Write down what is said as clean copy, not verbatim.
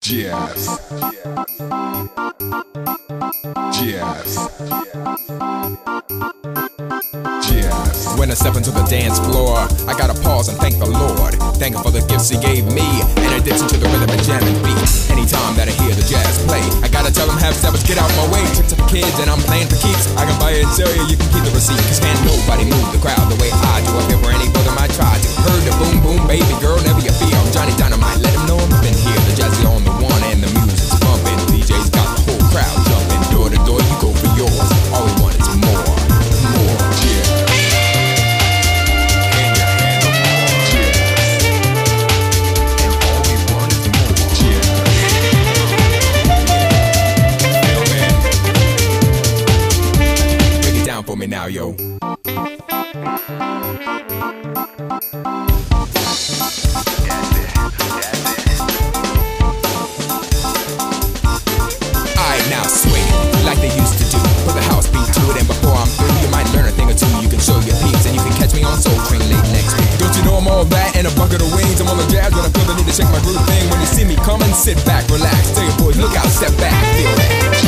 Jazz. Jazz. Jazz. When I step into the dance floor, I gotta pause and thank the Lord. Thank Him for the gifts He gave me, in addition to the rhythm and jamming beat. Anytime that I hear the jazz play, I gotta tell them half-steppers, get out my way. Tricks of the kids and I'm playing for keeps. I can buy it and sell you, you can keep the receipt. Cause can't nobody move the crowd the way I do. Up here for any rhythm I try to. Heard the boom boom, baby girl, never you fear. I'm Johnny Dynamite, let him know I'm been here. The jazz is on the one and the music's bumping. DJ's got the whole crowd jumping. Door to door, you go for yours. All we want is more, more. Jazz. For me now, yo. Alright, now swing it like they used to do. Put the house beat to it, and before I'm through, you might learn a thing or two. You can show your peeps, and you can catch me on Soul Train late next week. Don't you know I'm all that and a bucket of wings? I'm on the jazz when I feel the need to shake my groove thing. When you see me come and sit back, relax. Tell your boys, look out, step back, feel that.